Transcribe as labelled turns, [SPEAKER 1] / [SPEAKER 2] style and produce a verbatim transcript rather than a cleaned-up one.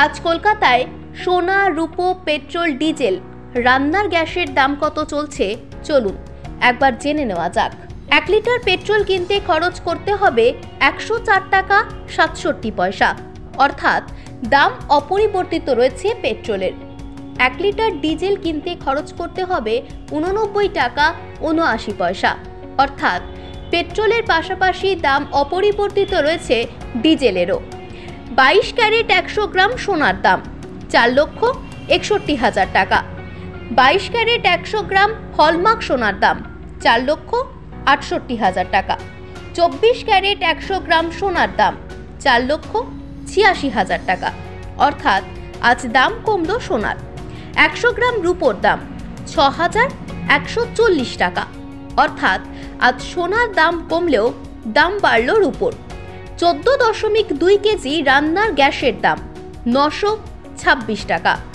[SPEAKER 1] আজ কলকাতায় সোনা, রূপো, পেট্রোল, ডিজেল, রান্নার গ্যাসের দাম কত চলছে চলুন একবার জেনে নেওয়া যাক। এক লিটার পেট্রোল কিনতে খরচ করতে হবে একশো চার টাকা সাতষট্টি পয়সা, অর্থাৎ দাম অপরিবর্তিত রয়েছে পেট্রোলের। এক লিটার ডিজেল কিনতে খরচ করতে হবে উননব্বই টাকা উনআশি পয়সা, অর্থাৎ পেট্রোলের পাশাপাশি দাম অপরিবর্তিত রয়েছে ডিজেলেরও। বাইশ ক্যারেট একশো গ্রাম সোনার দাম চার লক্ষ একষট্টি হাজার টাকা। বাইশ ক্যারেট একশো গ্রাম হলমার্ক সোনার দাম চার লক্ষ আটষট্টি হাজার টাকা। চব্বিশ ক্যারেট একশো গ্রাম সোনার দাম চার লক্ষ ছিয়াশি হাজার টাকা, অর্থাৎ আজ দাম কমলো সোনার। একশো গ্রাম রূপোর দাম ছ হাজার একশো চল্লিশ টাকা, অর্থাৎ আজ সোনার দাম কমলেও দাম বাড়ল রূপোর। চোদ্দ দশমিক দুই কেজি রান্নার গ্যাসের দাম নশো ছাব্বিশ টাকা।